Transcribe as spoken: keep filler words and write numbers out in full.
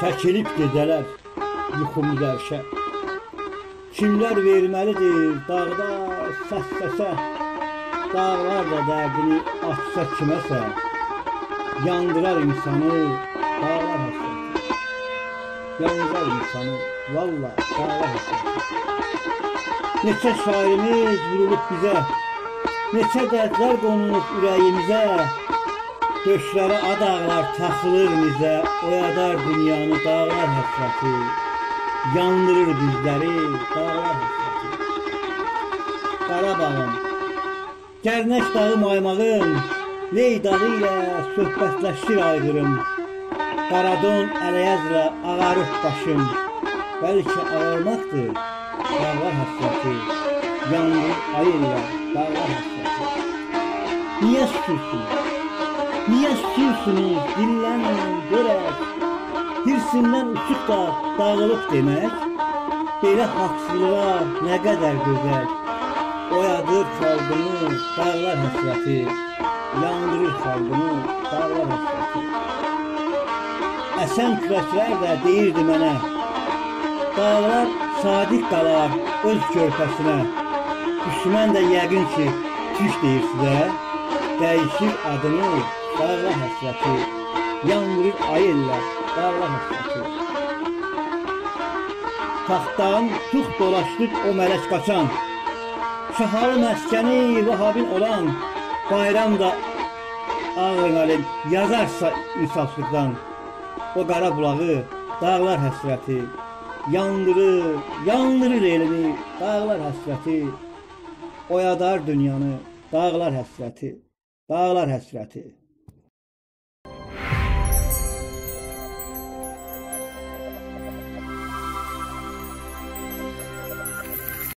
çəkilib gecələr yuxumuz ərşə. Kimlər verməlidir dağda səs-səsə, dağlar da dərdini açsa kiməsə, yandırar insanı dağlar həsrəti. Yandırar insanı valla dağlar həsrəti. Neçə şairimiz vurulub bizə, neçə dərdlər qonulub ürəyimizə, döşlərə adağlar taxılır bizə, oyadar dünyanı dağlar həsrəti. Yandırır bizləri dağlar həsrəti. Qarabağım, Gərnək dağı maymağım, Ley dağı ilə söhbətləşir aydırım. Qaradon ələyəzlə ağarıb başım, bəlkə ağarmaqdır dağlar həsrəti. Yandırır ay ilə dağlar həsrəti. Niyə susursunuz? Niyə susursunuz? Dillənin görək. Hirsindən uçuq da dağılıb demək, belə haqsızlığa nə qədər gözəl. Oyadır xalqını dağlar həsrəti, yandırır xalqını dağlar həsrəti. Əsən kürəklər də deyirdi mənə, dağlar sadiq qalar öz körpəsinə. Düşmən də yəqin ki, türk deyir sizə, dəyişir adını dağlar həsrəti, yandırır ayırlar dağlar həsrəti. Taxtdan tux dolaşdıq o mələk qaçan, şahalı məskəni Vahabin olan, bayram da ağır məlim yazarsa insafsızdan, o qara bulağı dağlar həsrəti, yandırır, yandırır elini dağlar həsrəti, oyadar dünyanı dağlar həsrəti, dağlar həsrəti.